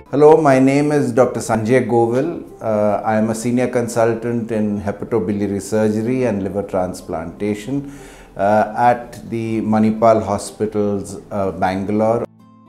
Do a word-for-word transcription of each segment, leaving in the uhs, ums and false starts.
Hello, my name is Doctor Sanjay Govil. Uh, I am a senior consultant in hepatobiliary surgery and liver transplantation uh, at the Manipal Hospitals, uh, Bangalore.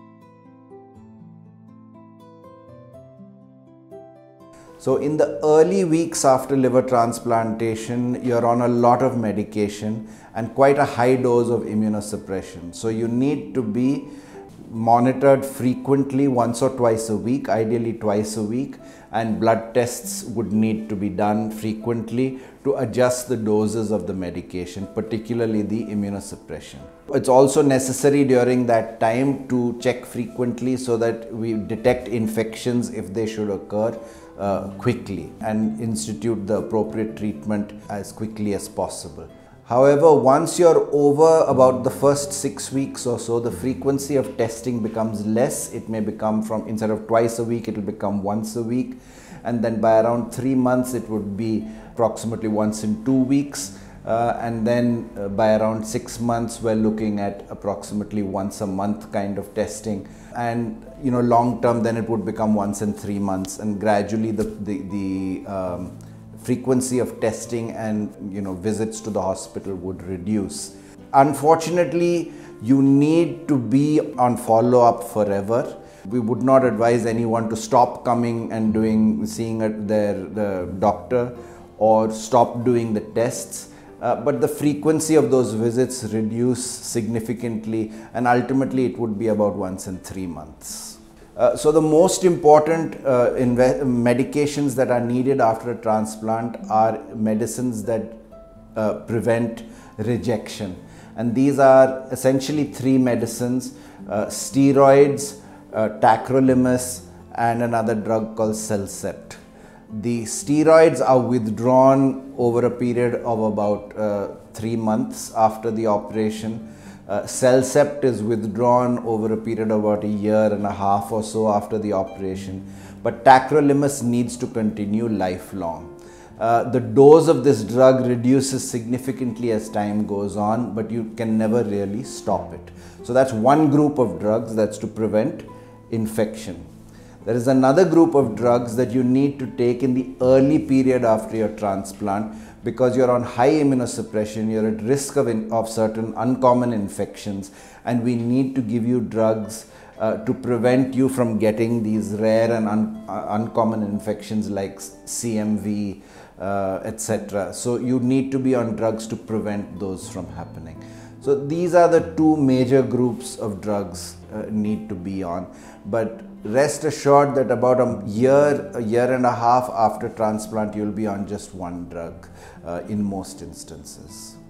So in the early weeks after liver transplantation, you're on a lot of medication and quite a high dose of immunosuppression. So you need to be monitored frequently, once or twice a week, ideally twice a week, and blood tests would need to be done frequently to adjust the doses of the medication, particularly the immunosuppression. It's also necessary during that time to check frequently so that we detect infections if they should occur uh, quickly and institute the appropriate treatment as quickly as possible. However, once you're over about the first six weeks or so, the frequency of testing becomes less. It may become from, instead of twice a week, it will become once a week. And then by around three months, it would be approximately once in two weeks. Uh, and then uh, by around six months, we're looking at approximately once a month kind of testing. And, you know, long term, then it would become once in three months. And gradually the, the, the um, frequency of testing and you know visits to the hospital would reduce. Unfortunately, you need to be on follow-up forever. We would not advise anyone to stop coming and doing seeing their the doctor or stop doing the tests. Uh, but the frequency of those visits reduce significantly, and ultimately it would be about once in three months. Uh, so the most important uh, medications that are needed after a transplant are medicines that uh, prevent rejection. And these are essentially three medicines, uh, steroids, uh, tacrolimus, and another drug called Celcept. The steroids are withdrawn over a period of about uh, three months after the operation. Uh, Celcept is withdrawn over a period of about a year and a half or so after the operation, but tacrolimus needs to continue lifelong. Uh, the dose of this drug reduces significantly as time goes on, but you can never really stop it. So that's one group of drugs that's to prevent infection. There is another group of drugs that you need to take in the early period after your transplant, because you're on high immunosuppression, you're at risk of, in, of certain uncommon infections, and we need to give you drugs uh, to prevent you from getting these rare and un, uh, uncommon infections like C M V, uh, et cetera. So you need to be on drugs to prevent those from happening. So these are the two major groups of drugs uh, need to be on. But rest assured that about a year, a year and a half after transplant, you'll be on just one drug uh, in most instances.